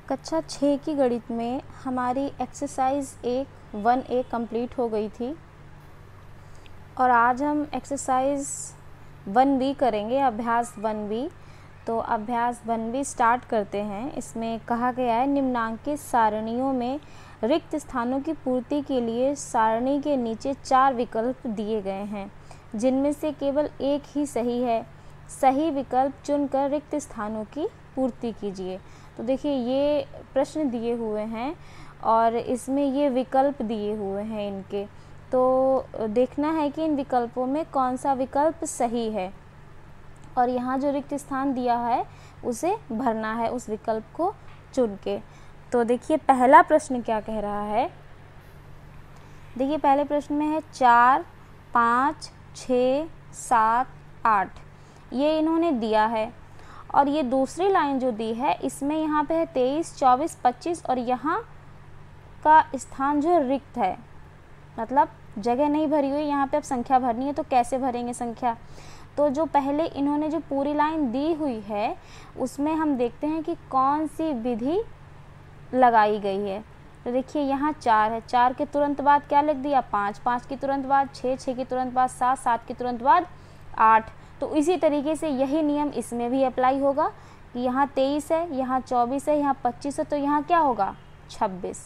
कक्षा 6 की गणित में हमारी एक्सरसाइज 1 कंप्लीट हो गई थी और आज हम एक्सरसाइज 1B करेंगे, अभ्यास 1B। तो अभ्यास 1B स्टार्ट करते हैं। इसमें कहा गया है निम्नांकित सारणियों में रिक्त स्थानों की पूर्ति के लिए सारणी के नीचे 4 विकल्प दिए गए हैं, जिनमें से केवल एक ही सही है। सही विकल्प चुनकर रिक्त स्थानों की पूर्ति कीजिए। तो देखिए ये प्रश्न दिए हुए हैं और इसमें ये विकल्प दिए हुए हैं इनके, तो देखना है कि इन विकल्पों में कौन सा विकल्प सही है और यहाँ जो रिक्त स्थान दिया है उसे भरना है उस विकल्प को चुन के। तो देखिए पहला प्रश्न क्या कह रहा है। देखिए पहले प्रश्न में है 4, 5, 6, 7, 8 ये इन्होंने दिया है और ये दूसरी लाइन जो दी है इसमें यहाँ पे है 23, 24, 25 और यहाँ का स्थान जो है रिक्त है, मतलब जगह नहीं भरी हुई। यहाँ पे अब संख्या भरनी है तो कैसे भरेंगे संख्या। तो जो पहले इन्होंने जो पूरी लाइन दी हुई है उसमें हम देखते हैं कि कौन सी विधि लगाई गई है। तो देखिए यहाँ 4 है, 4 के तुरंत बाद क्या लिख दिया 5, 5 के तुरंत बाद 6, 6 के तुरंत बाद 7, 7 के तुरंत बाद 8। तो इसी तरीके से यही नियम इसमें भी अप्लाई होगा कि यहाँ 23 है, यहाँ 24 है, यहाँ 25 है, तो यहाँ क्या होगा 26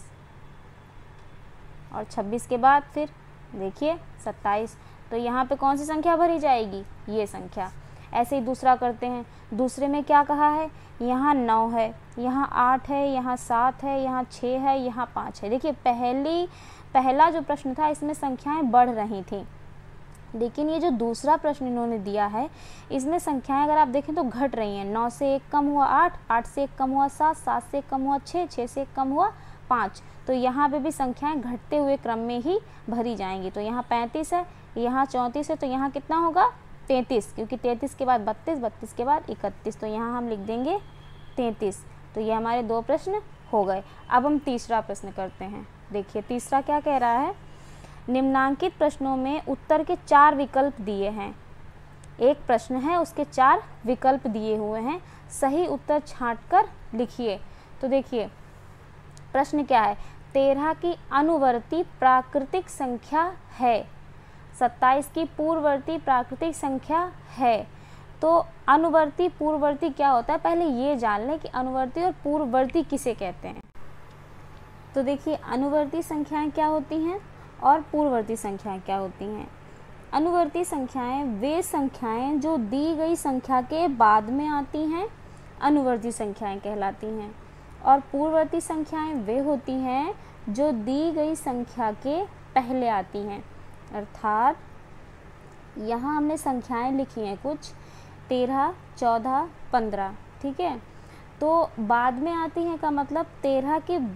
और 26 के बाद फिर देखिए 27। तो यहाँ पे कौन सी संख्या भरी जाएगी, ये संख्या। ऐसे ही दूसरा करते हैं। दूसरे में क्या कहा है, यहाँ 9 है, यहाँ 8 है, यहाँ 7 है, यहाँ 6 है, यहाँ 5 है। देखिए पहला जो प्रश्न था इसमें संख्याएं बढ़ रही थी, लेकिन ये जो दूसरा प्रश्न इन्होंने दिया है इसमें संख्याएं अगर आप देखें तो घट रही हैं। 9 से 1 कम हुआ 8, 8 से 1 कम हुआ 7, 7 से 1 कम हुआ 6, 6 से 1 कम हुआ 5। तो यहाँ पे भी संख्याएं घटते हुए क्रम में ही भरी जाएंगी। तो यहाँ 35 है, यहाँ 34 है, तो यहाँ कितना होगा 33, क्योंकि 33 के बाद 32, 32 के बाद 31, तो यहाँ हम लिख देंगे 33। तो ये हमारे 2 प्रश्न हो गए। अब हम तीसरा प्रश्न करते हैं। देखिए तीसरा क्या कह रहा है, निम्नांकित प्रश्नों में उत्तर के 4 विकल्प दिए हैं। एक प्रश्न है उसके 4 विकल्प दिए हुए हैं, सही उत्तर छांटकर लिखिए। तो देखिए प्रश्न क्या है, 13 की अनुवर्ती प्राकृतिक संख्या है, 27 की पूर्ववर्ती प्राकृतिक संख्या है। तो अनुवर्ती पूर्ववर्ती क्या होता है, पहले ये जान लें कि अनुवर्ती और पूर्ववर्ती किसे कहते हैं। तो देखिए अनुवर्ती संख्याएं क्या होती हैं और पूर्ववर्ती संख्याएं क्या होती हैं। अनुवर्ती संख्याएं वे संख्याएं जो दी गई संख्या के बाद में आती हैं, अनुवर्ती संख्याएं कहलाती हैं। और पूर्ववर्ती संख्याएं वे होती हैं जो दी गई संख्या के पहले आती हैं। अर्थात यहाँ हमने संख्याएं लिखी हैं कुछ 13, 14, 15, ठीक है। तो बाद में आती हैं का मतलब 13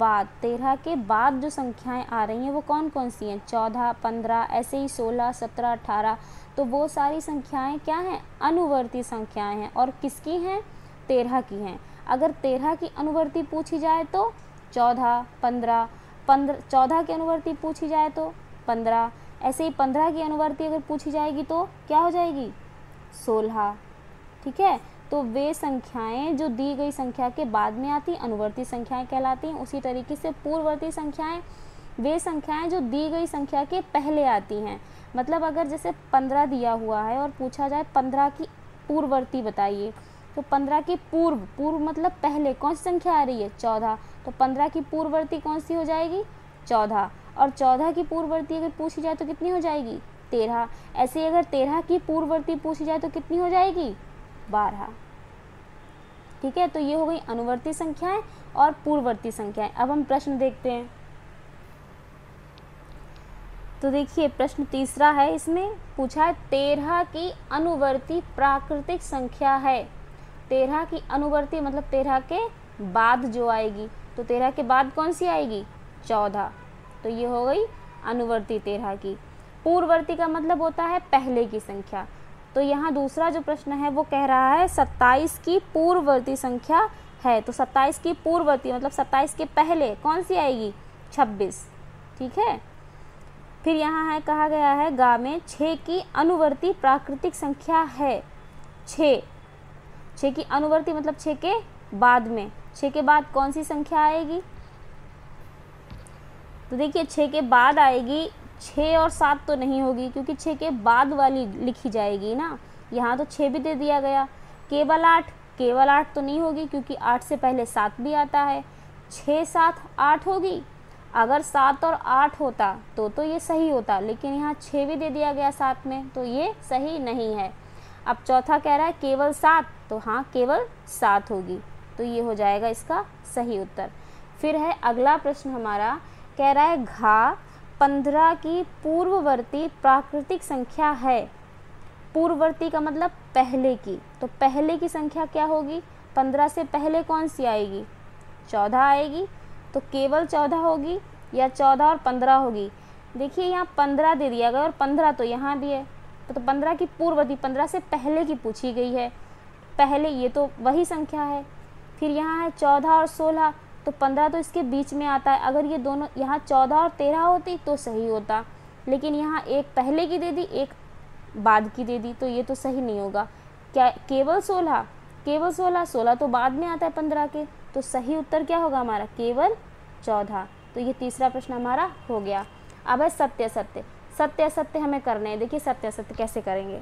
के बाद जो संख्याएं आ रही हैं वो कौन कौन सी हैं, 14, 15, ऐसे ही 16, 17, 18। तो वो सारी संख्याएं क्या हैं, अनुवर्ती संख्याएं हैं। और किसकी हैं, 13 की हैं। अगर 13 की अनुवर्ती पूछी जाए तो 14, 15, 14 की अनुवर्ती पूछी जाए तो 15, ऐसे ही 15 की अनुवर्ती अगर पूछी जाएगी तो क्या हो जाएगी 16, ठीक है। तो वे संख्याएं जो दी गई संख्या के बाद में आती अनुवर्ती संख्याएं कहलाती हैं। उसी तरीके से पूर्ववर्ती संख्याएं वे संख्याएं जो दी गई संख्या के पहले आती हैं। मतलब अगर जैसे 15 दिया हुआ है और पूछा जाए 15 की पूर्ववर्ती बताइए, तो 15 की पूर्व मतलब पहले कौन सी संख्या आ रही है 14, तो 15 की पूर्ववर्ती कौन सी हो जाएगी 14, और 14 की पूर्ववर्ती अगर पूछी जाए तो कितनी हो जाएगी 13। ऐसे ही अगर 13 की पूर्ववर्ती पूछी जाए तो कितनी हो जाएगी 12, ठीक है। तो ये हो गई अनुवर्ती संख्याएं और पूर्ववर्ती संख्याएं। अब हम प्रश्न देखते हैं। तो देखिए प्रश्न तीसरा है, इसमें पूछा है 13 की अनुवर्ती प्राकृतिक संख्या है। 13 की अनुवर्ती मतलब 13 के बाद जो आएगी, तो 13 के बाद कौन सी आएगी 14। तो ये हो गई अनुवर्ती 13 की। पूर्ववर्ती का मतलब होता है पहले की संख्या। तो यहाँ दूसरा जो प्रश्न है वो कह रहा है 27 की पूर्ववर्ती संख्या है। तो 27 की पूर्ववर्ती मतलब 27 के पहले कौन सी आएगी 26, ठीक है। फिर यहाँ है कहा गया है गा में 6 की अनुवर्ती प्राकृतिक संख्या है। 6 की अनुवर्ती मतलब 6 के बाद में 6 के बाद कौन सी संख्या आएगी? तो देखिए 6 के बाद आएगी, 6 और 7 तो नहीं होगी क्योंकि 6 के बाद वाली लिखी जाएगी ना। यहाँ तो 6 भी दे दिया गया। केवल 8, केवल 8 तो नहीं होगी क्योंकि 8 से पहले 7 भी आता है। 6 7 8 होगी। अगर 7 और 8 होता तो ये सही होता, लेकिन यहाँ 6 भी दे दिया गया साथ में, तो ये सही नहीं है। अब चौथा कह रहा है केवल 7, तो हाँ केवल 7 होगी, तो ये हो जाएगा इसका सही उत्तर। फिर है अगला प्रश्न हमारा, कह रहा है घा 15 की पूर्ववर्ती प्राकृतिक संख्या है। पूर्ववर्ती का मतलब पहले की, तो पहले की संख्या क्या होगी? 15 से पहले कौन सी आएगी? 14 आएगी। तो केवल 14 होगी या 14 और 15 होगी? देखिए यहाँ 15 दे दिया गया और 15 तो यहाँ भी है, तो 15 की पूर्ववर्ती, 15 से पहले की पूछी गई है, पहले ये तो वही संख्या है। फिर यहाँ है 14 और 16, तो 15 तो इसके बीच में आता है। अगर ये दोनों यहाँ 14 और 13 होती तो सही होता, लेकिन यहाँ एक पहले की दे दी, एक बाद की दे दी, तो ये तो सही नहीं होगा। क्या केवल 16? केवल 16 तो बाद में आता है 15 के, तो सही उत्तर क्या होगा हमारा? केवल 14। तो ये तीसरा प्रश्न हमारा हो गया। अब है सत्य असत्य। सत्य असत्य हमें करने हैं। देखिए सत्य असत्य कैसे करेंगे।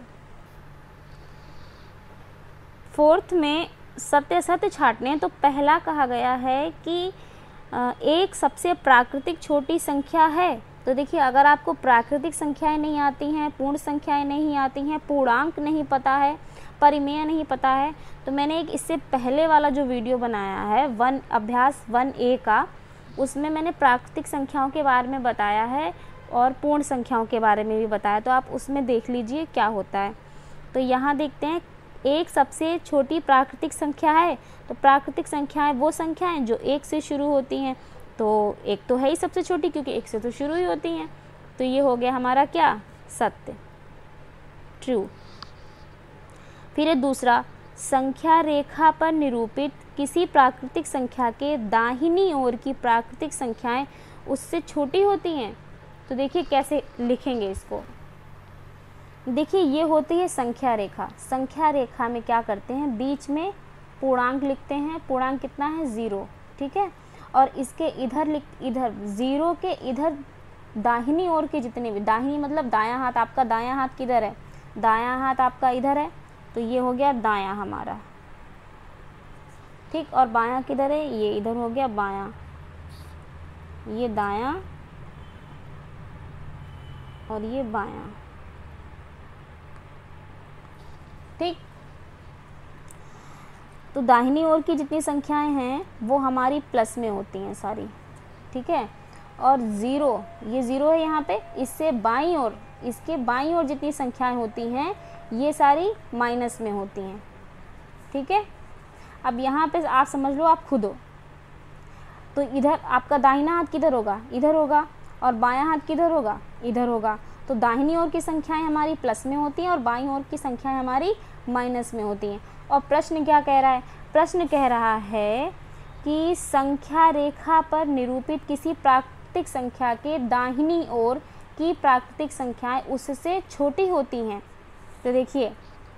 फोर्थ में सत्य असत्य छांटने हैं। तो पहला कहा गया है कि एक सबसे प्राकृतिक छोटी संख्या है। तो देखिए अगर आपको प्राकृतिक संख्याएं नहीं आती हैं, पूर्ण संख्याएं नहीं आती हैं, पूर्णांक नहीं पता है, परिमेय नहीं पता है, तो मैंने एक इससे पहले वाला जो वीडियो बनाया है अभ्यास 1A का, उसमें मैंने प्राकृतिक संख्याओं के बारे में बताया है और पूर्ण संख्याओं के बारे में भी बताया, तो आप उसमें देख लीजिए क्या होता है। तो यहाँ देखते हैं एक सबसे छोटी प्राकृतिक संख्या है। तो प्राकृतिक संख्याएं वो संख्याएं जो 1 से शुरू होती हैं, तो 1 तो है ही सबसे छोटी क्योंकि 1 से तो शुरू ही होती हैं। तो ये हो गया हमारा क्या? सत्य, ट्रू। फिर है दूसरा, संख्या रेखा पर निरूपित किसी प्राकृतिक संख्या के दाहिनी ओर की प्राकृतिक संख्याएं उससे छोटी होती हैं। तो देखिए कैसे लिखेंगे इसको। देखिए ये होती है संख्या रेखा। संख्या रेखा में क्या करते हैं? बीच में पूर्णांक लिखते हैं। पूर्णांक कितना है? 0, ठीक है। और इसके इधर 0 के इधर दाहिनी ओर के जितने भी, दाहिनी मतलब दायां हाथ, आपका दायां हाथ किधर है? दायां हाथ आपका इधर है, तो ये हो गया दायां हमारा, ठीक। और बायां किधर है? ये इधर हो गया बायां, ये दायां और ये बायां, ठीक। तो दाहिनी ओर की जितनी संख्याएं हैं वो हमारी प्लस में होती हैं सारी, ठीक है। और 0, ये 0 है यहाँ पे, इससे बाईं ओर, इसके बाईं ओर जितनी संख्याएं होती हैं ये सारी माइनस में होती हैं, ठीक है। अब यहाँ पे आप समझ लो, आप खुद हो, तो इधर आपका दाहिना हाथ किधर होगा? इधर होगा। और बायां हाथ किधर होगा? इधर होगा। तो दाहिनी ओर की संख्याएं हमारी प्लस में होती हैं और बाईं ओर की संख्याएं हमारी माइनस में होती हैं। और प्रश्न क्या कह रहा है? प्रश्न कह रहा है कि संख्या रेखा पर निरूपित किसी प्राकृतिक संख्या के दाहिनी ओर की प्राकृतिक संख्याएं उससे छोटी होती हैं। तो देखिए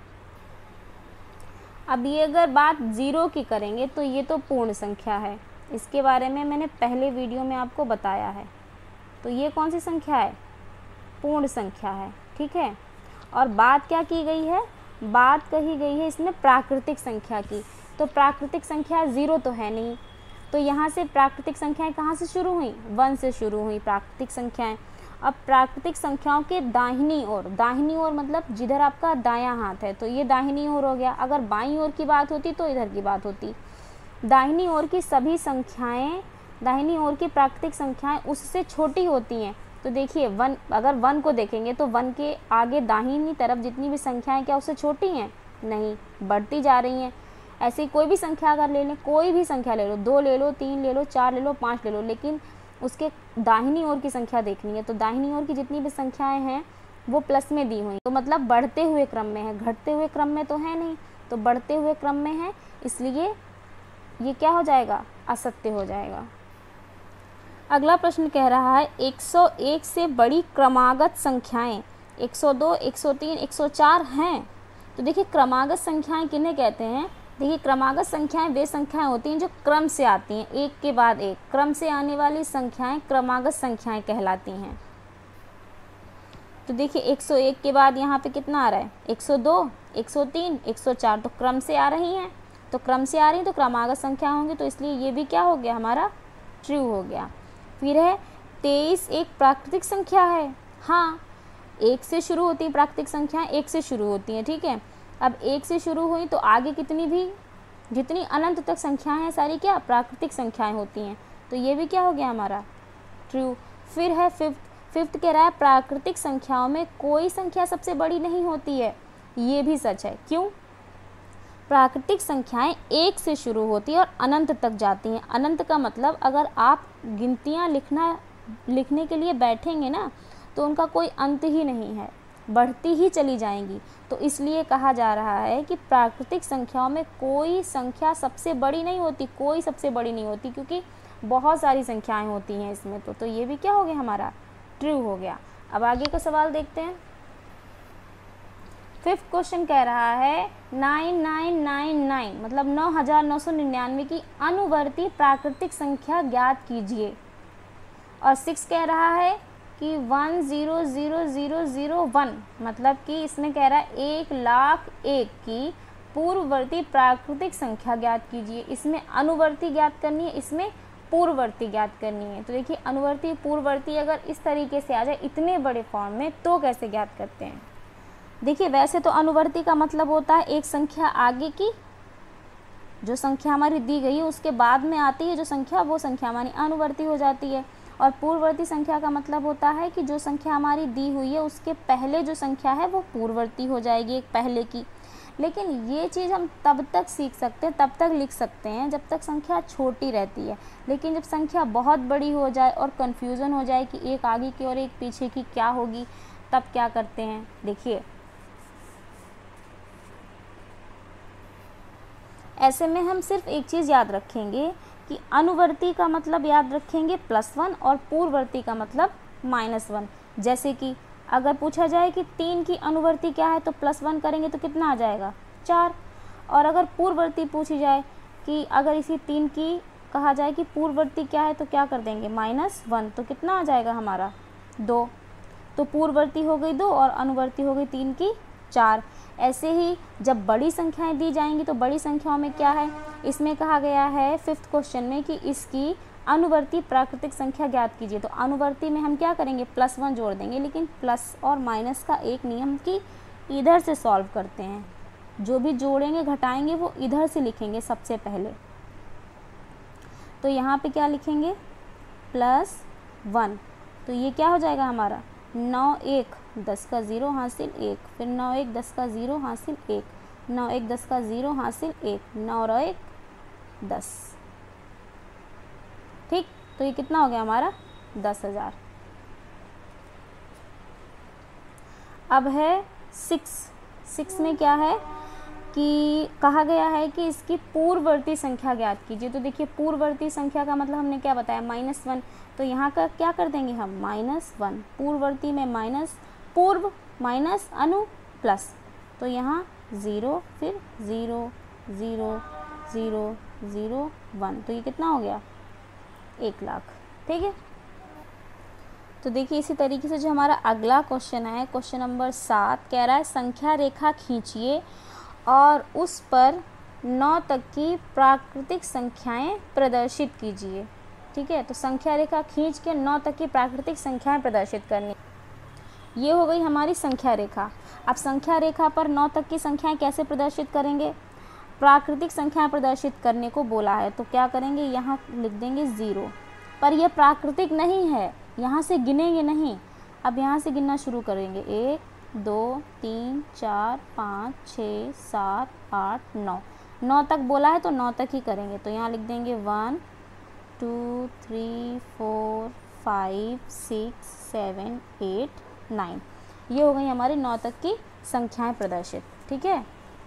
अब ये अगर बात 0 की करेंगे तो ये तो पूर्ण संख्या है, इसके बारे में मैंने पहले वीडियो में आपको बताया है। तो ये कौन सी संख्या है? पूर्ण संख्या है, ठीक है। और बात क्या की गई है? बात कही गई है इसमें प्राकृतिक संख्या की। तो प्राकृतिक संख्या 0 तो है नहीं, तो यहाँ से प्राकृतिक संख्याएं कहाँ से शुरू हुई? 1 से शुरू हुई प्राकृतिक संख्याएं। अब प्राकृतिक संख्याओं के दाहिनी ओर, दाहिनी ओर मतलब जिधर आपका दायां हाथ है, तो ये दाहिनी ओर हो गया। अगर बाईं ओर की बात होती तो इधर की बात होती। दाहिनी ओर की सभी संख्याएं, दाहिनी ओर की प्राकृतिक संख्याएं उससे छोटी होती हैं। तो देखिए 1, अगर 1 को देखेंगे तो 1 के आगे दाहिनी तरफ जितनी भी संख्याएं क्या उससे छोटी हैं? नहीं, बढ़ती जा रही हैं। ऐसी कोई भी संख्या अगर ले लें, कोई भी संख्या ले लो, 2 ले लो, 3 ले लो, 4 ले लो, 5 ले लो, लेकिन उसके दाहिनी ओर की संख्या देखनी है। तो दाहिनी ओर की जितनी भी संख्याएं हैं वो प्लस में दी हुई, तो मतलब बढ़ते हुए क्रम में है, घटते हुए क्रम में तो है नहीं, तो बढ़ते हुए क्रम में है, इसलिए ये क्या हो जाएगा? असत्य हो जाएगा। अगला प्रश्न कह रहा है 101 से बड़ी क्रमागत संख्याएं 102, 103, 104 हैं। तो देखिए क्रमागत संख्याएं किन्हें कहते हैं? देखिए क्रमागत संख्याएं वे संख्याएं होती हैं जो क्रम से आती हैं, एक के बाद एक क्रम से आने वाली संख्याएं क्रमागत संख्याएं कहलाती हैं। तो देखिए 101 के बाद यहाँ पे कितना आ रहा है, 102, 103, 104, तो क्रम से आ रही हैं, तो क्रम से आ रही तो क्रमागत संख्या होंगी, तो इसलिए ये भी क्या हो गया हमारा, ट्रू हो गया। फिर है 23 एक प्राकृतिक संख्या है। हाँ, एक से शुरू होती है प्राकृतिक संख्याएं, एक से शुरू होती हैं, ठीक है। अब एक से शुरू हुई तो आगे कितनी भी जितनी अनंत तक संख्याएं हैं सारी क्या प्राकृतिक संख्याएं होती हैं, तो ये भी क्या हो गया हमारा, ट्रू। फिर है फिफ्थ कह रहा है प्राकृतिक संख्याओं में कोई संख्या सबसे बड़ी नहीं होती है, ये भी सच है। क्यों, प्राकृतिक संख्याएं एक से शुरू होती है और अनंत तक जाती हैं। अनंत का मतलब अगर आप गिनतियां लिखने के लिए बैठेंगे ना तो उनका कोई अंत ही नहीं है, बढ़ती ही चली जाएंगी। तो इसलिए कहा जा रहा है कि प्राकृतिक संख्याओं में कोई संख्या सबसे बड़ी नहीं होती, कोई सबसे बड़ी नहीं होती, क्योंकि बहुत सारी संख्याएं होती हैं इसमें। तो ये भी क्या हो गया हमारा, ट्रू हो गया। अब आगे का सवाल देखते हैं। 5th क्वेश्चन कह रहा है 9999 मतलब 9999 की अनुवर्ती प्राकृतिक संख्या ज्ञात कीजिए। और 6 कह रहा है कि 100001 मतलब कि इसमें कह रहा है 1,01,000 की पूर्ववर्ती प्राकृतिक संख्या ज्ञात कीजिए। इसमें अनुवर्ती ज्ञात करनी है, इसमें पूर्ववर्ती ज्ञात करनी है। तो देखिए अनुवर्ती पूर्ववर्ती अगर इस तरीके से आ जाए इतने बड़े फॉर्म में तो कैसे ज्ञात करते हैं। देखिए वैसे तो अनुवर्ती का मतलब होता है एक संख्या आगे की, जो संख्या हमारी दी गई है उसके बाद में आती है जो संख्या, वो संख्या हमारी अनुवर्ती हो जाती है। और पूर्ववर्ती संख्या का मतलब होता है कि जो संख्या हमारी दी हुई है उसके पहले जो संख्या है वो पूर्ववर्ती हो जाएगी एक पहले की। लेकिन ये चीज़ हम तब तक सीख सकते हैं, तब तक लिख सकते हैं जब तक संख्या छोटी रहती है। लेकिन जब संख्या बहुत बड़ी हो जाए और कन्फ्यूज़न हो जाए कि एक आगे की और एक पीछे की क्या होगी, तब क्या करते हैं। देखिए ऐसे में हम सिर्फ एक चीज़ याद रखेंगे कि अनुवर्ती का मतलब याद रखेंगे +1 और पूर्ववर्ती का मतलब -1। जैसे कि अगर पूछा जाए कि 3 की अनुवर्ती क्या है तो +1 करेंगे तो कितना आ जाएगा, 4। और अगर पूर्ववर्ती पूछी जाए कि अगर इसी 3 की कहा जाए कि पूर्ववर्ती क्या है तो क्या कर देंगे, -1, तो कितना आ जाएगा हमारा, 2। तो पूर्ववर्ती हो गई 2 और अनुवर्ती हो गई 3 की 4। ऐसे ही जब बड़ी संख्याएं दी जाएंगी तो बड़ी संख्याओं में क्या है, इसमें कहा गया है 5th क्वेश्चन में कि इसकी अनुवर्ती प्राकृतिक संख्या ज्ञात कीजिए। तो अनुवर्ती में हम क्या करेंगे, +1 जोड़ देंगे। लेकिन प्लस और माइनस का एक नियम कि इधर से सॉल्व करते हैं, जो भी जोड़ेंगे घटाएंगे वो इधर से लिखेंगे सबसे पहले। तो यहाँ पे क्या लिखेंगे, +1, तो ये क्या हो जाएगा हमारा, 9 1 10 का 0 हासिल 1, फिर 9 1 10 का 0 हासिल 1, 9 1 10 का 0 हासिल 1, 9 और 1 10। ठीक, तो ये कितना हो गया हमारा, 10,000। अब है 6 में क्या है कि कहा गया है कि इसकी पूर्ववर्ती संख्या ज्ञात कीजिए। तो देखिए पूर्ववर्ती संख्या का मतलब हमने क्या बताया, -1। तो यहाँ का क्या कर देंगे हम, -1। पूर्ववर्ती में माइनस, पूर्व माइनस अनु प्लस, तो यहाँ 0 फिर 0 0 0 0 1, तो ये कितना हो गया, 1,00,000। ठीक है। तो देखिए इसी तरीके से जो हमारा अगला क्वेश्चन है, क्वेश्चन नंबर 7 कह रहा है संख्या रेखा खींचिए और उस पर 9 तक की प्राकृतिक संख्याएं प्रदर्शित कीजिए। ठीक है, तो संख्या रेखा खींच के 9 तक की प्राकृतिक संख्याएं प्रदर्शित करनी। ये हो गई हमारी संख्या रेखा। अब संख्या रेखा पर 9 तक की संख्याएं कैसे प्रदर्शित करेंगे, प्राकृतिक संख्याएं प्रदर्शित करने को बोला है। तो क्या करेंगे, यहाँ लिख देंगे 0, पर यह प्राकृतिक नहीं है, यहाँ से गिनेंगे नहीं। अब यहाँ से गिनना शुरू करेंगे, 1 2 3 4 5 6 7 8 9, 9 तक बोला है तो 9 तक ही करेंगे। तो यहाँ लिख देंगे 1 2 3 4 5 6 7 8 9। ये हो गई हमारी 9 तक की संख्याएं प्रदर्शित। ठीक है,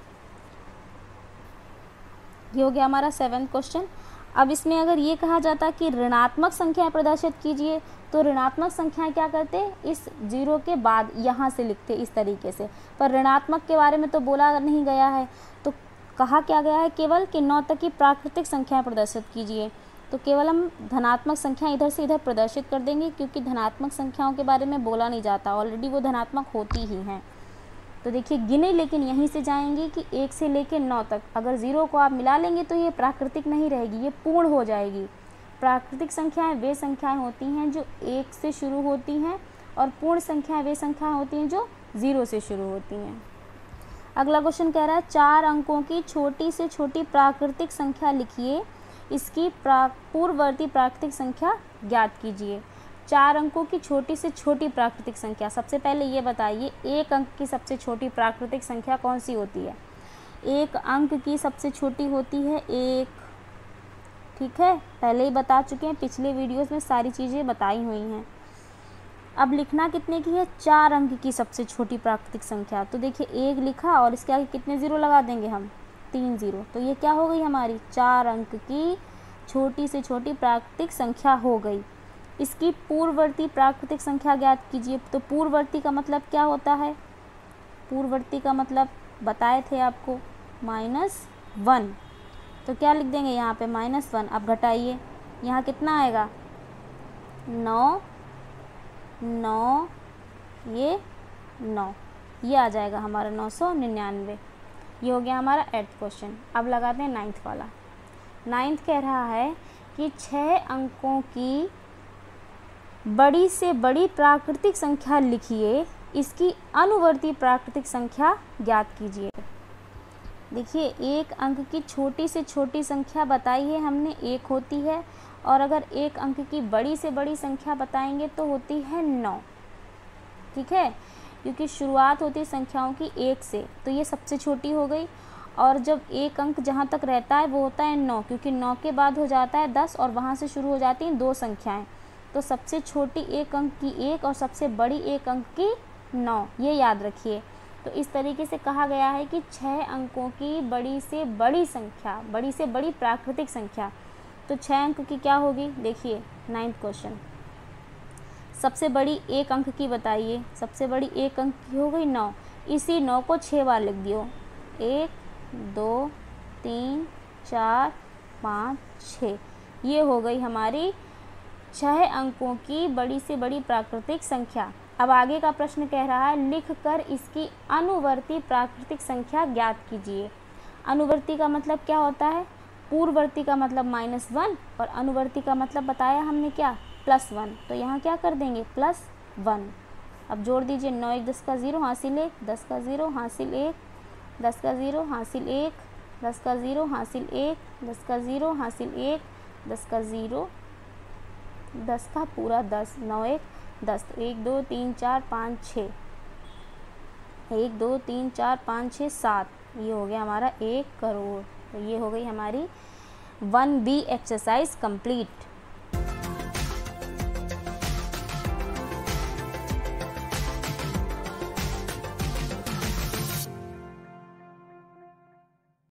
ये हो गया हमारा 7th क्वेश्चन। अब इसमें अगर ये कहा जाता कि ऋणात्मक संख्याएं प्रदर्शित कीजिए, तो ऋणात्मक संख्याएं क्या करते, इस 0 के बाद यहाँ से लिखते इस तरीके से। पर ऋणात्मक के बारे में तो बोला नहीं गया है, तो कहा क्या गया है केवल कि 9 तक की प्राकृतिक संख्याएं प्रदर्शित कीजिए। तो केवल हम धनात्मक संख्याएं इधर से इधर प्रदर्शित कर देंगे, क्योंकि धनात्मक संख्याओं के बारे में बोला नहीं जाता, ऑलरेडी वो धनात्मक होती ही हैं। तो देखिए गिने लेकिन यहीं से जाएंगी कि 1 से लेकर 9 तक। अगर 0 को आप मिला लेंगे तो ये प्राकृतिक नहीं रहेगी, ये पूर्ण हो जाएगी। प्राकृतिक संख्याएं वे संख्याएं होती हैं जो 1 से शुरू होती हैं, और पूर्ण संख्याएं वे संख्याएं होती हैं जो 0 से शुरू होती हैं। अगला क्वेश्चन कह रहा है 4 अंकों की छोटी से छोटी प्राकृतिक संख्या लिखिए, इसकी पूर्ववर्ती प्राकृतिक संख्या ज्ञात कीजिए। 4 अंकों की छोटी से छोटी प्राकृतिक संख्या, सबसे पहले ये बताइए 1 अंक की सबसे छोटी प्राकृतिक संख्या कौन सी होती है? 1 अंक की सबसे छोटी होती है 1, ठीक है, पहले ही बता चुके हैं, पिछले वीडियोस में सारी चीज़ें बताई हुई हैं। अब लिखना कितने की है? 4 अंक की सबसे छोटी प्राकृतिक संख्या। तो देखिए 1 लिखा और इसके आगे कितने ज़ीरो लगा देंगे हम? 3 ज़ीरो। तो ये क्या हो गई हमारी? 4 अंक की छोटी से छोटी प्राकृतिक संख्या हो गई। इसकी पूर्ववर्ती प्राकृतिक संख्या ज्ञात कीजिए। तो पूर्ववर्ती का मतलब क्या होता है? पूर्ववर्ती का मतलब बताए थे आपको, -1। तो क्या लिख देंगे यहाँ पे? -1। अब घटाइए, यहाँ कितना आएगा? 9, 9, ये 9, ये आ जाएगा हमारा 999। ये हो गया हमारा 8th क्वेश्चन। अब लगाते हैं 9th वाला। 9th कह रहा है कि 6 अंकों की बड़ी से बड़ी प्राकृतिक संख्या लिखिए, इसकी अनुवर्ती प्राकृतिक संख्या ज्ञात कीजिए। देखिए 1 अंक की छोटी से छोटी संख्या बताई है हमने, 1 होती है, और अगर 1 अंक की बड़ी से बड़ी संख्या बताएंगे तो होती है 9, ठीक है, क्योंकि शुरुआत होती है संख्याओं की 1 से, तो ये सबसे छोटी हो गई। और जब 1 अंक जहाँ तक रहता है वो होता है 9, क्योंकि 9 के बाद हो जाता है 10 और वहाँ से शुरू हो जाती हैं 2 संख्याएं। तो सबसे छोटी 1 अंक की 1 और सबसे बड़ी 1 अंक की 9, ये याद रखिए। तो इस तरीके से कहा गया है कि 6 अंकों की बड़ी से बड़ी संख्या, बड़ी से बड़ी प्राकृतिक संख्या। तो 6 अंक की क्या होगी? देखिए 9th क्वेश्चन, सबसे बड़ी 1 अंक की बताइए। सबसे बड़ी 1 अंक की हो गई 9, इसी 9 को 6 बार लिख दियो। 1, 2, 3, 4, 5, 6, ये हो गई हमारी 6 अंकों की बड़ी से बड़ी प्राकृतिक संख्या। अब आगे का प्रश्न कह रहा है लिखकर इसकी अनुवर्ती प्राकृतिक संख्या ज्ञात कीजिए। अनुवर्ती का मतलब क्या होता है? पूर्ववर्ती का मतलब -1 और अनुवर्ती का मतलब बताया हमने क्या? +1। तो यहाँ क्या कर देंगे? +1। अब जोड़ दीजिए, 9 1 10 का 0 हासिल 1, 10 का 0 हासिल 1, 10 का 0 हासिल 1, 10 का 0 हासिल 1, 10 का 0 हासिल 1, 10 का 0, 10 का पूरा 10, 9 1 10। तो 1 2 3 4 5 6, 1 2 3 4 5 6 7, ये हो गया हमारा 1 करोड़। तो ये हो गई हमारी 1B एक्सरसाइज कंप्लीट।